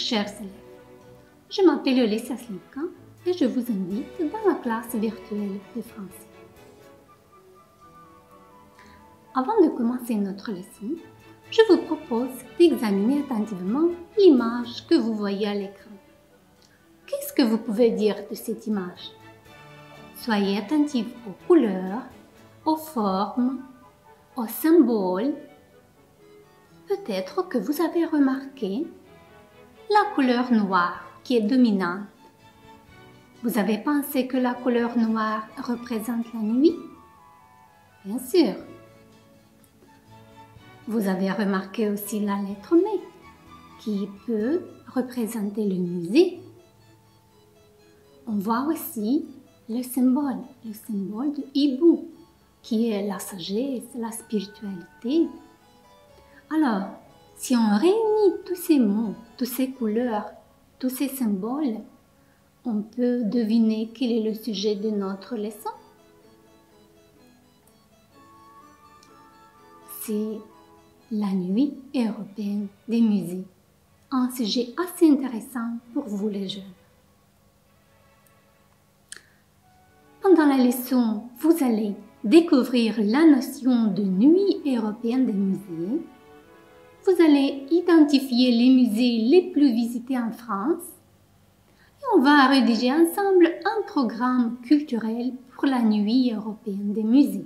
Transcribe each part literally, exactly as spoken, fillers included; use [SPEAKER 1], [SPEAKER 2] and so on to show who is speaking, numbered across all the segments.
[SPEAKER 1] chers élèves. Je m'appelle Olesya Slimka et je vous invite dans la classe virtuelle de français. Avant de commencer notre leçon, je vous propose d'examiner attentivement l'image que vous voyez à l'écran. Qu'est-ce que vous pouvez dire de cette image? Soyez attentifs aux couleurs, aux formes, aux symboles. Peut-être que vous avez remarqué la couleur noire qui est dominante. Vous avez pensé que la couleur noire représente la nuit? Bien sûr. Vous avez remarqué aussi la lettre M qui peut représenter le musée. On voit aussi le symbole, le symbole du hibou qui est la sagesse, la spiritualité. Alors, si on réunit tous ces mots, toutes ces couleurs, tous ces symboles, on peut deviner quel est le sujet de notre leçon. C'est la nuit européenne des musées, un sujet assez intéressant pour vous les jeunes. Pendant la leçon, vous allez découvrir la notion de nuit européenne des musées. Vous allez identifier les musées les plus visités en France et on va rédiger ensemble un programme culturel pour la nuit européenne des musées.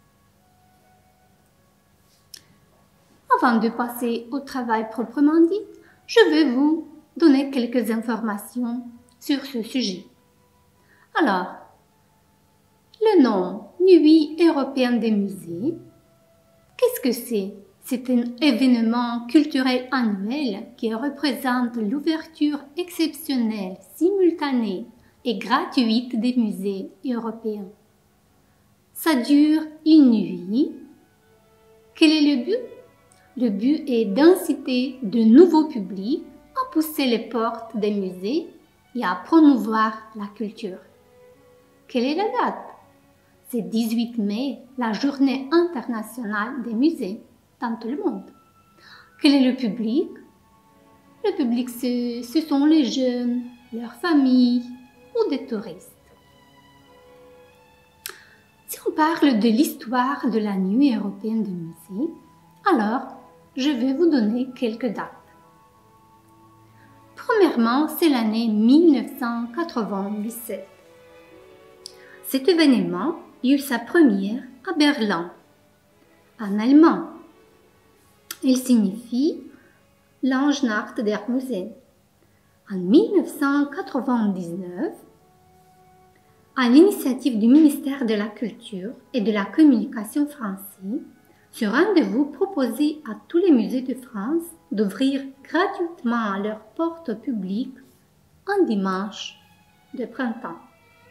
[SPEAKER 1] Avant de passer au travail proprement dit, je vais vous donner quelques informations sur ce sujet. Alors, le nom Nuit européenne des musées, qu'est-ce que c'est? C'est un événement culturel annuel qui représente l'ouverture exceptionnelle, simultanée et gratuite des musées européens. Ça dure une nuit. Quel est le but? Le but est d'inciter de nouveaux publics à pousser les portes des musées et à promouvoir la culture. Quelle est la date? C'est dix-huit mai, la journée internationale des musées dans tout le monde. Quel est le public? Le public, ce, ce sont les jeunes, leurs familles ou des touristes. Si on parle de l'histoire de la nuit européenne des musées, alors je vais vous donner quelques dates. Premièrement, c'est l'année mille neuf cent quatre-vingt-dix-sept. Cet événement eut sa première à Berlin, en allemand. Il signifie Lange-Nacht der Museen. En mille neuf cent quatre-vingt-dix-neuf, à l'initiative du ministère de la Culture et de la Communication français, ce rendez-vous proposait à tous les musées de France d'ouvrir gratuitement leurs portes au public un dimanche de printemps.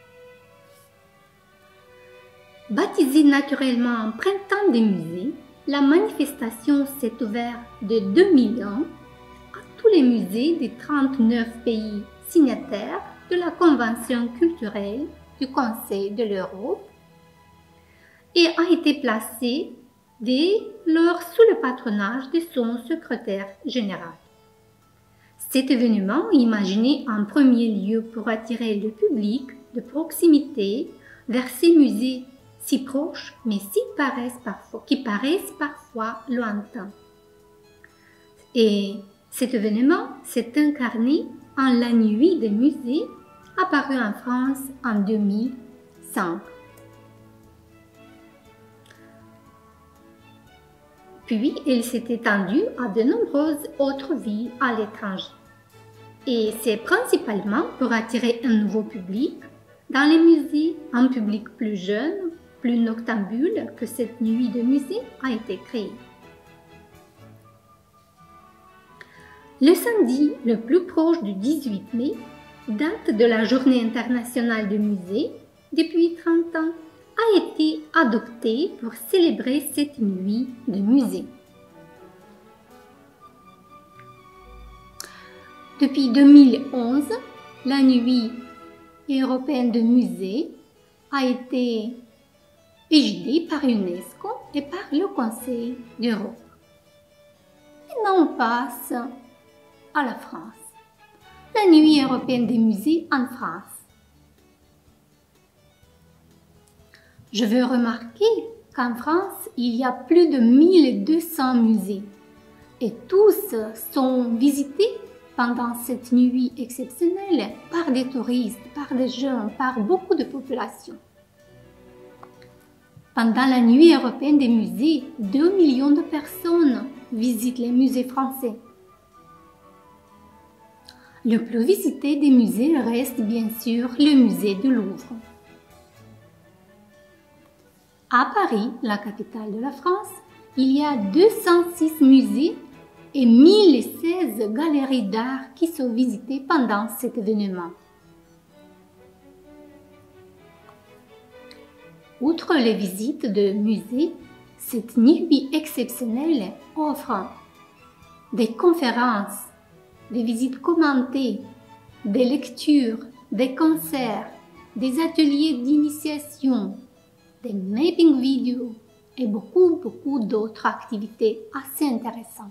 [SPEAKER 1] Baptisée naturellement Printemps des musées, la manifestation s'est ouverte de deux mille ans à tous les musées des trente-neuf pays signataires de la Convention culturelle du Conseil de l'Europe et a été placée dès lors sous le patronage de son secrétaire général. Cet événement est imaginé en premier lieu pour attirer le public de proximité vers ces musées si proches, mais si paraissent parfois, qui paraissent parfois lointains. Et cet événement s'est incarné en la nuit des musées, apparue en France en deux mille cinq. Puis, il s'est étendu à de nombreuses autres villes à l'étranger. Et c'est principalement pour attirer un nouveau public dans les musées, un public plus jeune, plus noctambule, que cette nuit de musée a été créée. Le samedi le plus proche du dix-huit mai, date de la Journée internationale du musée, depuis trente ans, a été adopté pour célébrer cette nuit de musée. Depuis deux mille onze, la nuit européenne de musée a été égidée par l'UNESCO et par le Conseil d'Europe. Maintenant, on passe à la France. la Nuit européenne des musées en France. Je veux remarquer qu'en France, il y a plus de mille deux cents musées et tous sont visités pendant cette nuit exceptionnelle par des touristes, par des jeunes, par beaucoup de populations. Pendant la Nuit européenne des musées, deux millions de personnes visitent les musées français. Le plus visité des musées reste bien sûr le musée du Louvre. À Paris, la capitale de la France, il y a deux cent six musées et mille seize galeries d'art qui sont visitées pendant cet événement. Outre les visites de musées, cette nuit exceptionnelle offre des conférences, des visites commentées, des lectures, des concerts, des ateliers d'initiation, des mapping vidéos et beaucoup, beaucoup d'autres activités assez intéressantes.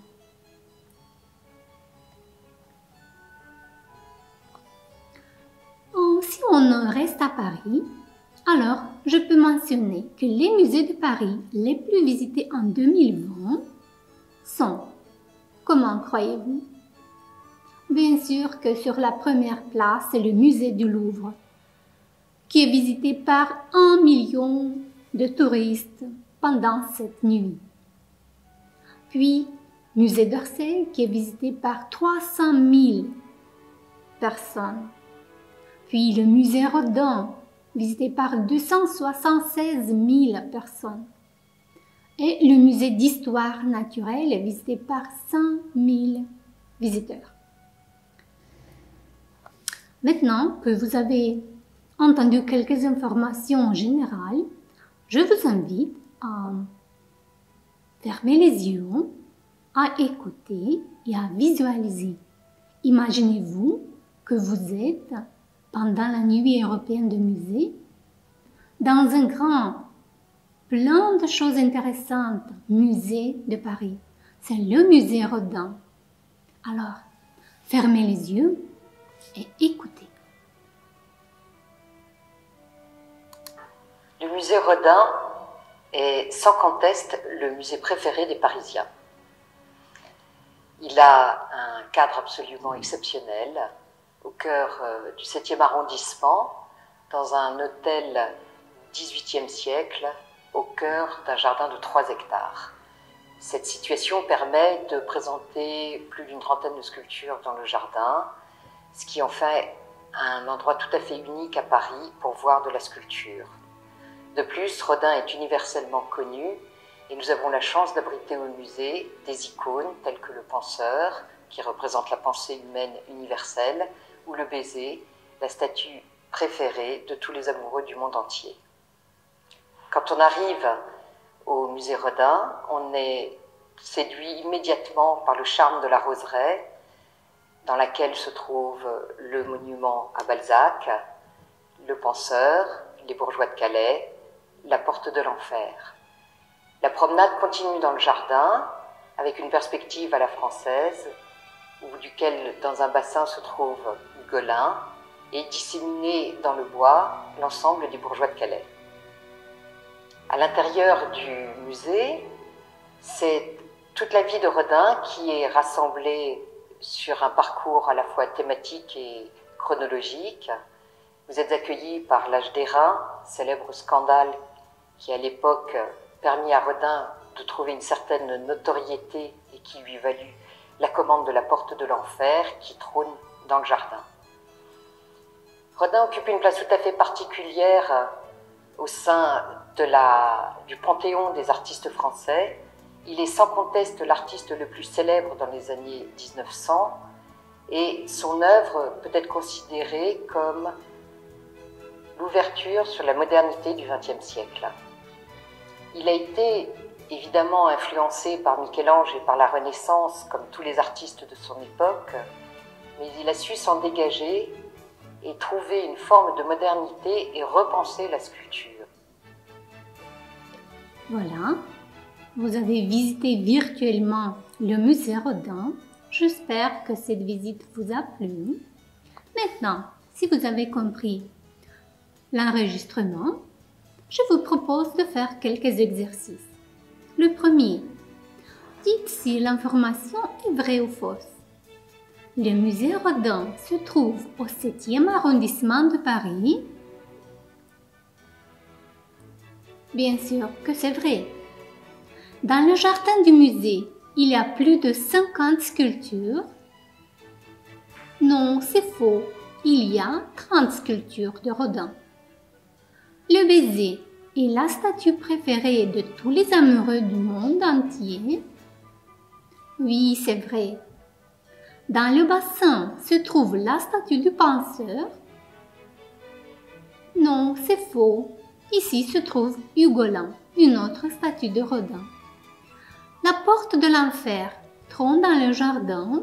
[SPEAKER 1] Si on reste à Paris, alors je peux mentionner que les musées de Paris les plus visités en deux mille vingt sont, comment croyez-vous? Bien sûr que sur la première place, c'est le musée du Louvre, qui est visité par un million de touristes pendant cette nuit. Puis, musée d'Orsay, qui est visité par trois cent mille personnes. Puis, le musée Rodin, visité par deux cent soixante-seize mille personnes. Et le musée d'histoire naturelle, visité par cinq mille visiteurs. Maintenant que vous avez entendu quelques informations générales, je vous invite à fermer les yeux, à écouter et à visualiser. Imaginez-vous que vous êtes pendant la nuit européenne de musée dans un grand, plein de choses intéressantes, musée de Paris. C'est le musée Rodin. Alors, fermez les yeux et écoutez.
[SPEAKER 2] Le musée Rodin est sans conteste le musée préféré des Parisiens. Il a un cadre absolument exceptionnel au cœur du septième arrondissement, dans un hôtel dix-huitième siècle, au cœur d'un jardin de trois hectares. Cette situation permet de présenter plus d'une trentaine de sculptures dans le jardin, ce qui en fait un endroit tout à fait unique à Paris pour voir de la sculpture. De plus, Rodin est universellement connu et nous avons la chance d'abriter au musée des icônes telles que le penseur, qui représente la pensée humaine universelle, ou le baiser, la statue préférée de tous les amoureux du monde entier. Quand on arrive au musée Rodin, on est séduit immédiatement par le charme de la roseraie, dans laquelle se trouve le monument à Balzac, le penseur, les bourgeois de Calais, la porte de l'enfer. La promenade continue dans le jardin, avec une perspective à la française, au bout duquel, dans un bassin, se trouve Hugolin, et disséminé dans le bois, l'ensemble des bourgeois de Calais. À l'intérieur du musée, c'est toute la vie de Rodin qui est rassemblée sur un parcours à la fois thématique et chronologique. Vous êtes accueillis par l'âge d'airain, célèbre scandale qui à l'époque permit à Rodin de trouver une certaine notoriété et qui lui valut la commande de la porte de l'enfer qui trône dans le jardin. Rodin occupe une place tout à fait particulière au sein de la, du panthéon des artistes français. Il est sans conteste l'artiste le plus célèbre dans les années mille neuf cents et son œuvre peut être considérée comme l'ouverture sur la modernité du vingtième siècle. Il a été évidemment influencé par Michel-Ange et par la Renaissance, comme tous les artistes de son époque, mais il a su s'en dégager et trouver une forme de modernité et repenser la sculpture.
[SPEAKER 1] Voilà, vous avez visité virtuellement le musée Rodin. J'espère que cette visite vous a plu. Maintenant, si vous avez compris l'enregistrement, je vous propose de faire quelques exercices. Le premier, dites si l'information est vraie ou fausse. Le musée Rodin se trouve au septième arrondissement de Paris. Bien sûr que c'est vrai. Dans le jardin du musée, il y a plus de cinquante sculptures. Non, c'est faux. Il y a trente sculptures de Rodin. Le baiser est la statue préférée de tous les amoureux du monde entier. Oui, c'est vrai. Dans le bassin se trouve la statue du penseur. Non, c'est faux. Ici se trouve Ugolin, une autre statue de Rodin. La porte de l'enfer trône dans le jardin.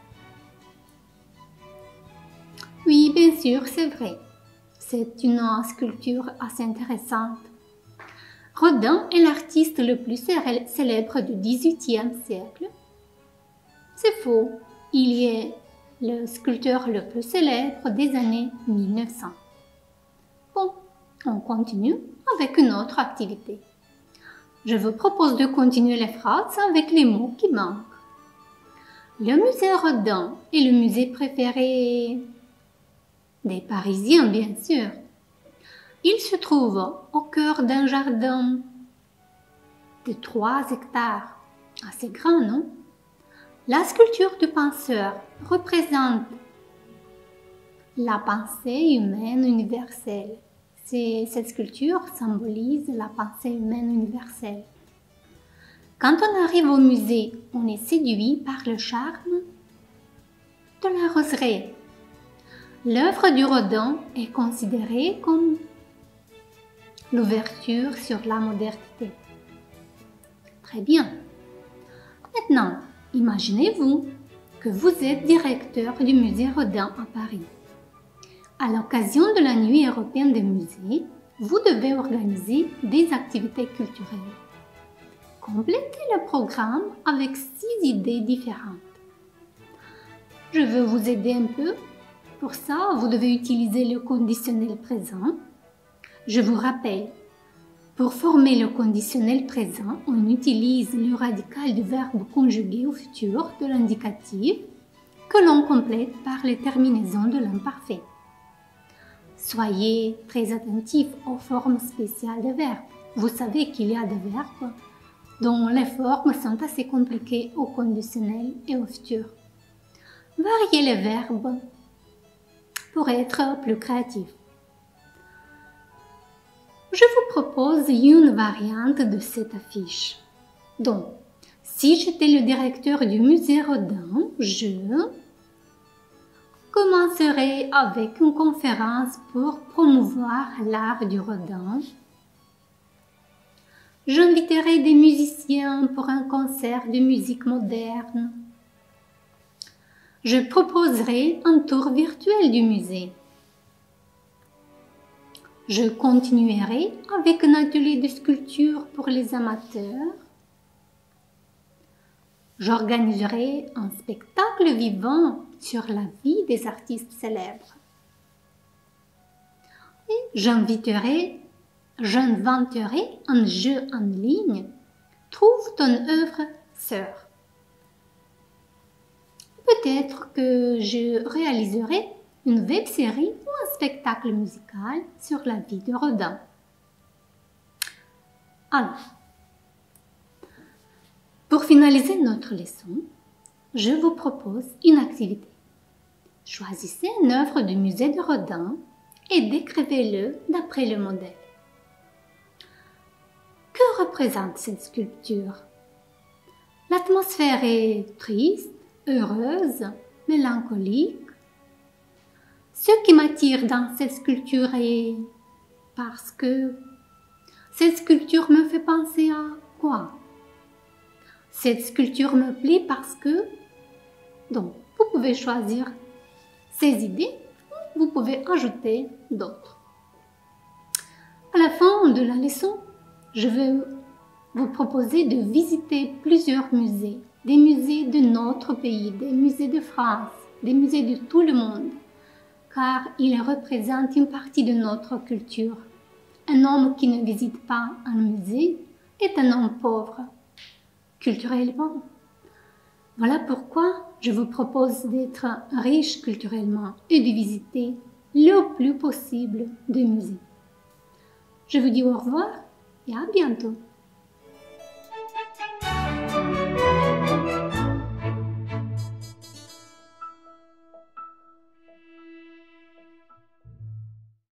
[SPEAKER 1] Oui, bien sûr, c'est vrai. C'est une sculpture assez intéressante. Rodin est l'artiste le plus célèbre du dix-huitième siècle. C'est faux. Il est le sculpteur le plus célèbre des années mille neuf cents. Bon, on continue avec une autre activité. Je vous propose de continuer les phrases avec les mots qui manquent. Le musée Rodin est le musée préféré des Parisiens, bien sûr. Il se trouve au cœur d'un jardin de trois hectares. Assez grand, non? La sculpture du penseur représente la pensée humaine universelle. Cette sculpture symbolise la pensée humaine universelle. Quand on arrive au musée, on est séduit par le charme de la roseraie. L'œuvre du Rodin est considérée comme l'ouverture sur la modernité. Très bien. Maintenant, imaginez-vous que vous êtes directeur du musée Rodin à Paris. À l'occasion de la Nuit européenne des musées, vous devez organiser des activités culturelles. Complétez le programme avec six idées différentes. Je veux vous aider un peu. Pour ça, vous devez utiliser le conditionnel présent. Je vous rappelle, pour former le conditionnel présent, on utilise le radical du verbe conjugué au futur de l'indicatif que l'on complète par les terminaisons de l'imparfait. Soyez très attentifs aux formes spéciales des verbes. Vous savez qu'il y a des verbes dont les formes sont assez compliquées au conditionnel et au futur. Variez les verbes pour être plus créatif. Je vous propose une variante de cette affiche. Donc, si j'étais le directeur du musée Rodin, je commencerai avec une conférence pour promouvoir l'art du Rodin. J'inviterai des musiciens pour un concert de musique moderne. Je proposerai un tour virtuel du musée. Je continuerai avec un atelier de sculpture pour les amateurs. J'organiserai un spectacle vivant sur la vie des artistes célèbres. Et j'inviterai, j'inventerai un jeu en ligne. Trouve ton œuvre sœur. Peut-être que je réaliserai une web-série ou un spectacle musical sur la vie de Rodin. Alors, pour finaliser notre leçon, je vous propose une activité. Choisissez une œuvre du musée de Rodin et décrivez-le d'après le modèle. Que représente cette sculpture? L'atmosphère est triste, heureuse, mélancolique. Ce qui m'attire dans cette sculpture est parce que cette sculpture me fait penser à quoi? Cette sculpture me plaît parce que... Donc, vous pouvez choisir ces idées ou vous pouvez ajouter d'autres. À la fin de la leçon, je vais vous proposer de visiter plusieurs musées, des musées de notre pays, des musées de France, des musées de tout le monde. car il représente une partie de notre culture. Un homme qui ne visite pas un musée est un homme pauvre, culturellement. Voilà pourquoi je vous propose d'être riche culturellement et de visiter le plus possible de musées. Je vous dis au revoir et à bientôt.